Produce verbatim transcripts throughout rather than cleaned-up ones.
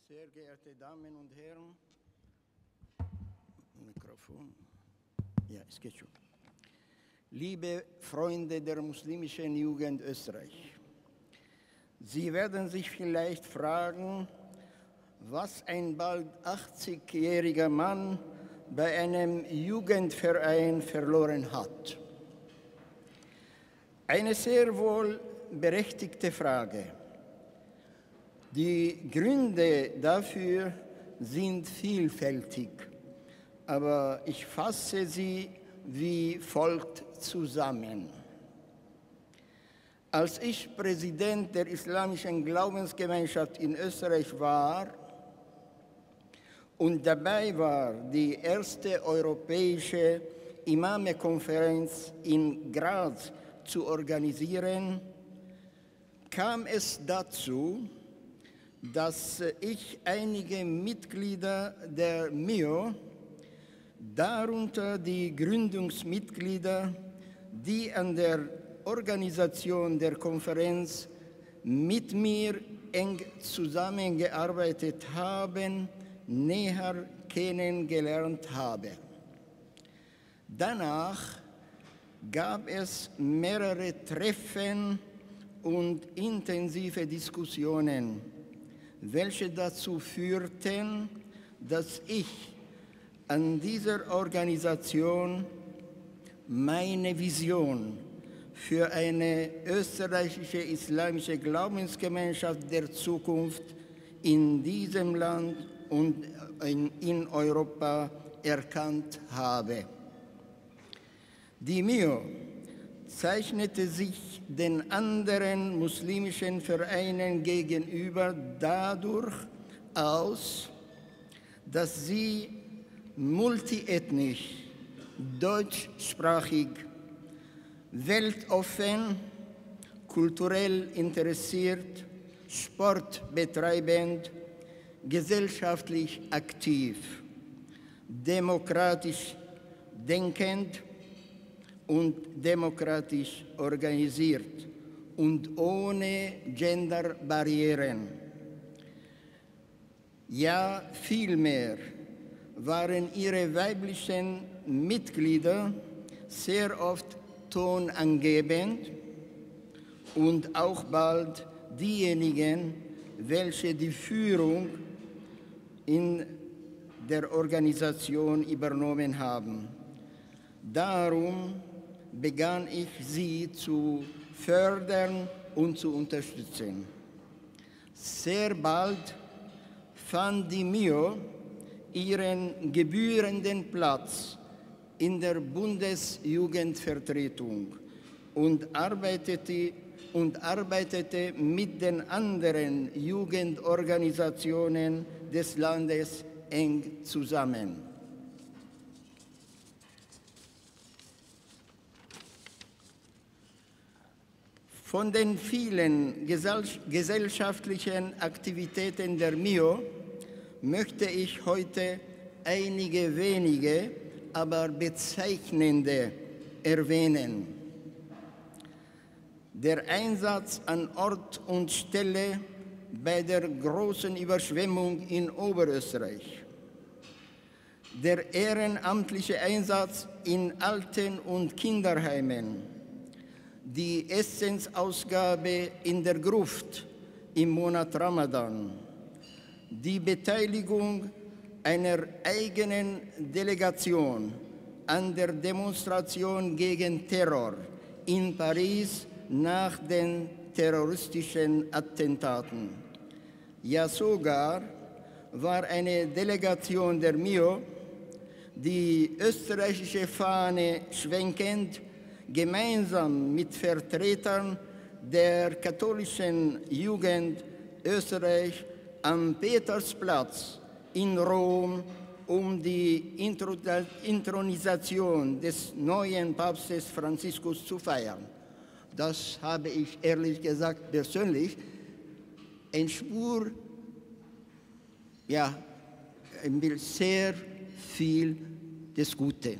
Sehr geehrte Damen und Herren, Mikrofon, ja, es geht schon. Liebe Freunde der muslimischen Jugend Österreich, Sie werden sich vielleicht fragen, was ein bald achtzigjähriger Mann bei einem Jugendverein verloren hat. Eine sehr wohl berechtigte Frage. Die Gründe dafür sind vielfältig, aber ich fasse sie wie folgt zusammen. Als ich Präsident der Islamischen Glaubensgemeinschaft in Österreich war und dabei war, die erste europäische Imame-Konferenz in Graz zu organisieren, kam es dazu, dass ich einige Mitglieder der M I O, darunter die Gründungsmitglieder, die an der Organisation der Konferenz mit mir eng zusammengearbeitet haben, näher kennengelernt habe. Danach gab es mehrere Treffen und intensive Diskussionen, welche dazu führten, dass ich an dieser Organisation meine Vision für eine österreichische islamische Glaubensgemeinschaft der Zukunft in diesem Land und in Europa erkannt habe. Die M I O zeichnete sich den anderen muslimischen Vereinen gegenüber dadurch aus, dass sie multiethnisch, deutschsprachig, weltoffen, kulturell interessiert, sportbetreibend, gesellschaftlich aktiv, demokratisch denkend und demokratisch organisiert und ohne Genderbarrieren. Ja, vielmehr waren ihre weiblichen Mitglieder sehr oft tonangebend und auch bald diejenigen, welche die Führung in der Organisation übernommen haben. Darum begann ich, sie zu fördern und zu unterstützen. Sehr bald fand die M I O ihren gebührenden Platz in der Bundesjugendvertretung und arbeitete, und arbeitete mit den anderen Jugendorganisationen des Landes eng zusammen. Von den vielen gesellschaftlichen Aktivitäten der M I O möchte ich heute einige wenige, aber bezeichnende erwähnen. Der Einsatz an Ort und Stelle bei der großen Überschwemmung in Oberösterreich, der ehrenamtliche Einsatz in Alten- und Kinderheimen, die Essensausgabe in der Gruft im Monat Ramadan, die Beteiligung einer eigenen Delegation an der Demonstration gegen Terror in Paris nach den terroristischen Attentaten. Ja, sogar war eine Delegation der M I O, die österreichische Fahne schwenkend, gemeinsam mit Vertretern der katholischen Jugend Österreich am Petersplatz in Rom, um die Inthronisation des neuen Papstes Franziskus zu feiern. Das habe ich ehrlich gesagt persönlich eine Spur, ja, sehr viel des Guten.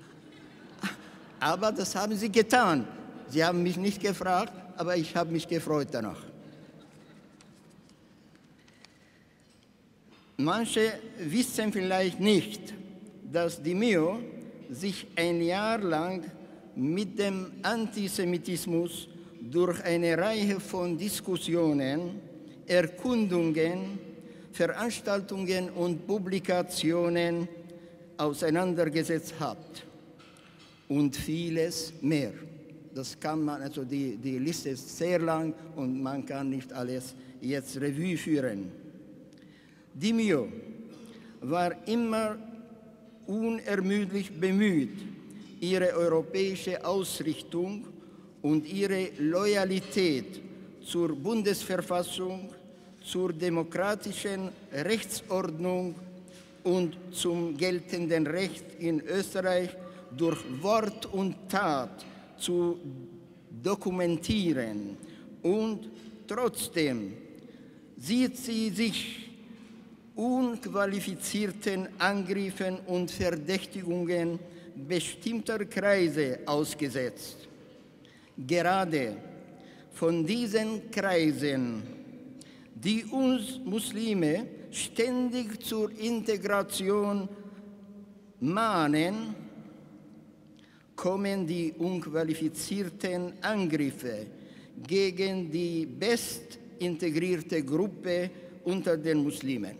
Aber das haben sie getan. Sie haben mich nicht gefragt, aber ich habe mich gefreut danach. Manche wissen vielleicht nicht, dass die M I O sich ein Jahr lang mit dem Antisemitismus durch eine Reihe von Diskussionen, Erkundungen, Veranstaltungen und Publikationen auseinandergesetzt hat und vieles mehr. Das kann man, also die, die Liste ist sehr lang und man kann nicht alles jetzt Revue führen. Die M I O war immer unermüdlich bemüht, ihre europäische Ausrichtung und ihre Loyalität zur Bundesverfassung, zur demokratischen Rechtsordnung und zum geltenden Recht in Österreich durch Wort und Tat zu dokumentieren. Und trotzdem sieht sie sich unqualifizierten Angriffen und Verdächtigungen bestimmter Kreise ausgesetzt. Gerade von diesen Kreisen, die uns Muslime ständig zur Integration mahnen, kommen die unqualifizierten Angriffe gegen die best integrierte Gruppe unter den Muslimen.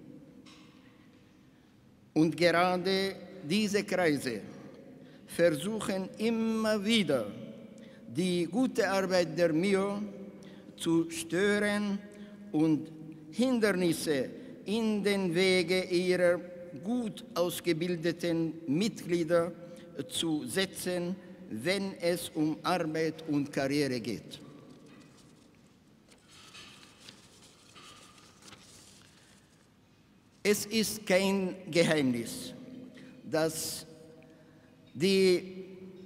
Und gerade diese Kreise versuchen immer wieder, die gute Arbeit der M I O zu stören und Hindernisse in den Wege ihrer gut ausgebildeten Mitglieder zu setzen, wenn es um Arbeit und Karriere geht. Es ist kein Geheimnis, dass die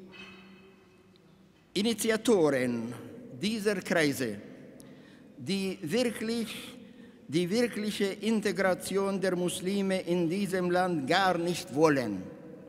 Initiatoren dieser Kreise die, wirklich, die wirkliche Integration der Muslime in diesem Land gar nicht wollen.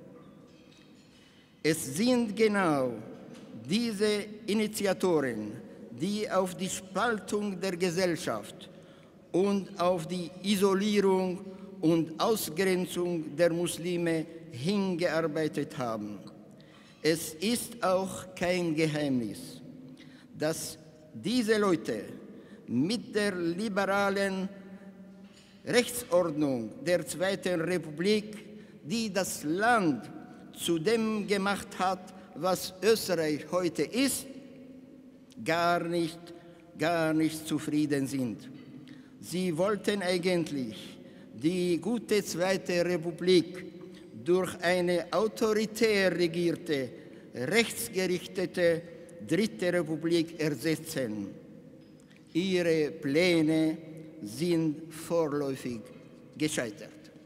Es sind genau diese Initiatoren, die auf die Spaltung der Gesellschaft und auf die Isolierung und Ausgrenzung der Muslime hingearbeitet haben. Es ist auch kein Geheimnis, dass diese Leute mit der liberalen Rechtsordnung der Zweiten Republik, die das Land zu dem gemacht hat, was Österreich heute ist, gar nicht, gar nicht zufrieden sind. Sie wollten eigentlich die gute Zweite Republik durch eine autoritär regierte, rechtsgerichtete Dritte Republik ersetzen. Ihre Pläne sind vorläufig gescheitert.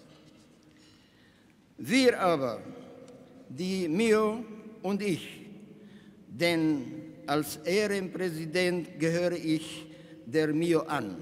Wir aber, die M I O und ich, denn als Ehrenpräsident gehöre ich der M I O an,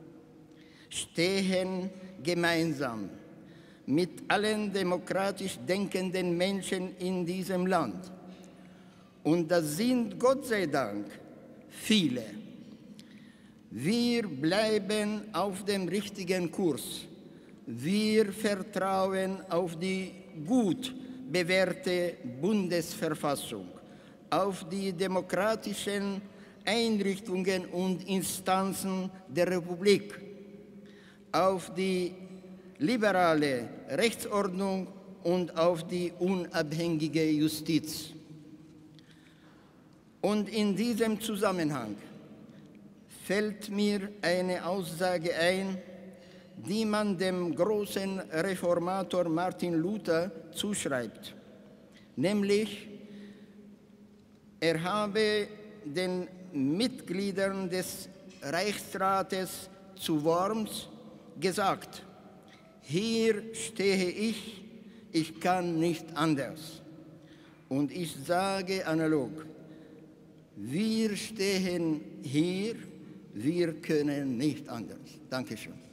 stehen gemeinsam mit allen demokratisch denkenden Menschen in diesem Land. Und das sind Gott sei Dank viele. Wir bleiben auf dem richtigen Kurs. Wir vertrauen auf die gut bewährte Bundesverfassung, auf die demokratischen Einrichtungen und Instanzen der Republik, auf die liberale Rechtsordnung und auf die unabhängige Justiz. Und in diesem Zusammenhang fällt mir eine Aussage ein, die man dem großen Reformator Martin Luther zuschreibt, nämlich er habe den Mitgliedern des Reichsrates zu Worms gesagt: Hier stehe ich, ich kann nicht anders. Und ich sage analog: Wir stehen hier, wir können nicht anders. Dankeschön.